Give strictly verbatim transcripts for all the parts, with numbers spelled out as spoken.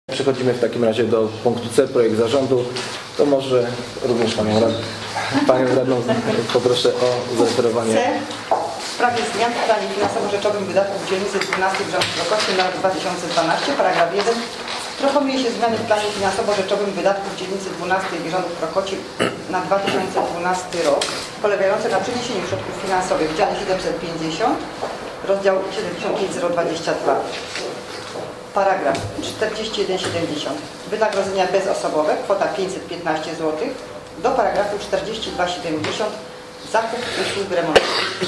Przechodzimy w takim razie do punktu C, projekt zarządu. To może również Panią, rad... Panią Radną poproszę o zareferowanie. C. W sprawie zmian w planie finansowo-rzeczowym wydatków dzielnicy dwunastej w Rządku na rok dwa tysiące dwunasty, paragraf jeden. Proponuje się zmiany w planie finansowo-rzeczowym wydatków dzielnicy dwunastej Wierzątów Krokoci na dwa tysiące dwunasty rok, polegające na przeniesieniu środków finansowych w dziale siedemset pięćdziesiąt, rozdział siedemdziesiąt pięć zero dwadzieścia dwa. Paragraf czterdzieści jeden siedemdziesiąt. Wynagrodzenia bezosobowe, kwota pięćset piętnaście złotych, do paragrafu czterdzieści dwa siedemdziesiąt. Zakup usług remontowych.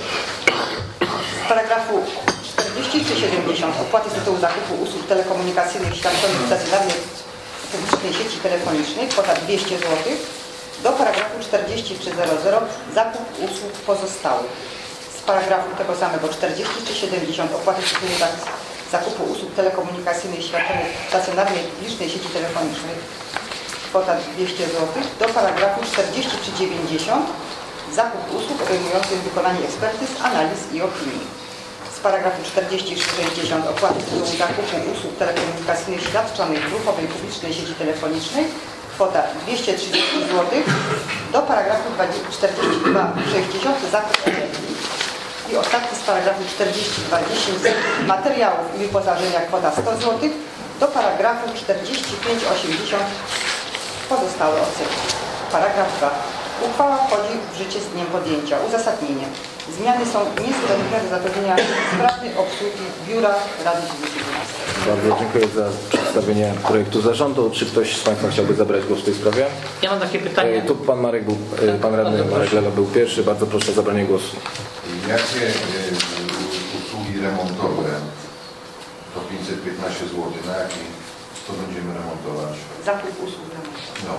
Z paragrafu czterdzieści trzy siedemdziesiąt. Opłaty z tytułu zakupu usług telekomunikacyjnych świadczonych w stacjonarnej publicznej sieci telefonicznej, kwota dwieście złotych, do paragrafu czterdzieści trzy zero zero. Zakup usług pozostałych. Z paragrafu tego samego czterdzieści trzy siedemdziesiąt. Opłaty z tytułu zakupu usług telekomunikacyjnych świadczonych w stacjonarnej publicznej sieci telefonicznej, kwota dwieście złotych, do paragrafu czterdzieści trzy dziewięćdziesiąt. Zakup usług obejmujących wykonanie ekspertyz, analiz i opinii. Z paragrafu czterdzieści trzy sześćdziesiąt. Opłaty z tytułu zakupu usług telekomunikacyjnych świadczonych w grupowej publicznej sieci telefonicznej, kwota dwieście trzydzieści złotych, do paragrafu czterdzieści dwa sześćdziesiąt. Zakup energii. I ostatni z paragrafu czterdzieści dwa dziesięć. Materiałów i wyposażenia, kwota sto złotych, do paragrafu czterdzieści pięć osiemdziesiąt. Pozostałe odsetki. Paragraf dwa. Uchwała wchodzi w życie z dniem podjęcia. Uzasadnienie. Zmiany są niezbędne do zapewnienia sprawnej obsługi Biura Rady Dzielnicy dwunastej. Bardzo dziękuję za przedstawienie projektu zarządu. Czy ktoś z Państwa chciałby zabrać głos w tej sprawie? Ja mam takie pytanie. Tu Pan Marek był, Pan Radny Marek Lela był pierwszy. Bardzo proszę o zabranie głosu. Jakie usługi remontowe to pięćset piętnaście złotych, na jaki to będziemy remontować? Zakup usług remontowych. No.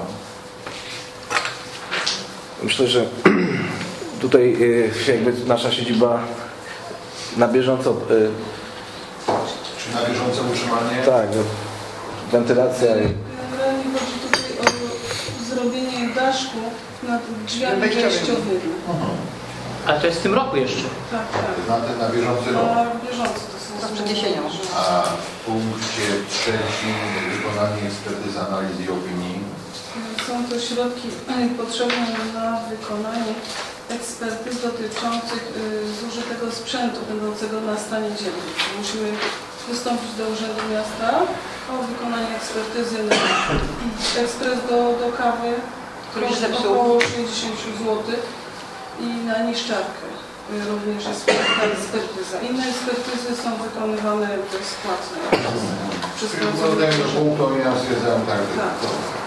Myślę, że tutaj jakby nasza siedziba na bieżąco... Czy na bieżące utrzymanie? Tak, wentylacja i... Generalnie chodzi tutaj o zrobienie daszku nad drzwiami wejściowymi. Ale to jest w tym roku jeszcze. Tak, tak. Na, ten, na bieżący rok. Na bieżąco to są Do przeniesienia. A w punkcie trzecim wykonanie ekspertyz, analiz i opinii. Są to środki potrzebne na wykonanie ekspertyz dotyczących zużytego sprzętu będącego na stanie dziennym. Musimy wystąpić do Urzędu Miasta o wykonanie ekspertyzy na ekspres do, do kawy, Który się koszt około sześćdziesiąt złotych, i na niszczarkę również jest taka ekspertyza. Inne ekspertyzy są wykonywane bezpłatnie przez Czyli wkładamy do punktu, oni nam stwierdzają tak, Tak.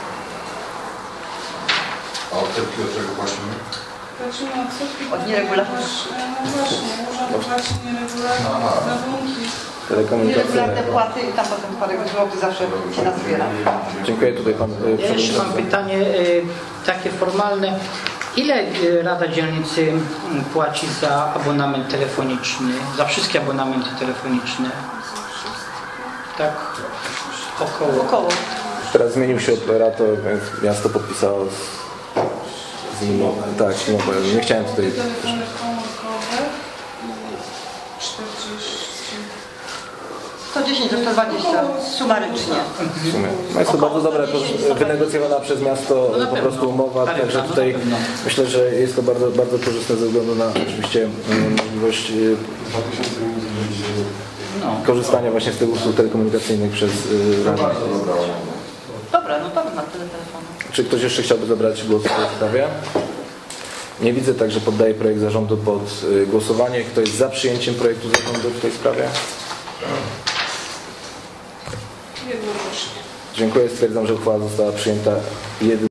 A odsetki od czego płacimy? Płacimy odsetki Od nieregularnych. No właśnie, urząd płaci nieregularne rachunki. Nieregularne płaty i tam potem parę złotych zawsze się nas zbiera. Dziękuję tutaj Pan Ja jeszcze mam pytanie y, takie formalne. Ile y, Rada Dzielnicy płaci za abonament telefoniczny, za wszystkie abonamenty telefoniczne? Tak około. Około. Teraz zmienił się operator, więc miasto podpisało z, z nim, tak, z nim, nie chciałem tutaj... Telefony komórkowe i czterdzieści. sto dziesięć do sto dwadzieścia sumarycznie. W sumie. No jest to bardzo dobra, wynegocjowana przez miasto No po prostu umowa, tak, także no tutaj na pewno. myślę, że jest to bardzo, bardzo korzystne ze względu na oczywiście mm, możliwość y, No. korzystania właśnie z tych usług telekomunikacyjnych przez y, Radę. Dobra, no to na tyle telefonu. Czy ktoś jeszcze chciałby zabrać głos w tej sprawie? Nie widzę, także poddaję projekt zarządu pod y, głosowanie. Kto jest za przyjęciem projektu zarządu w tej sprawie? Jednocześnie. Dziękuję. Stwierdzam, że uchwała została przyjęta jednym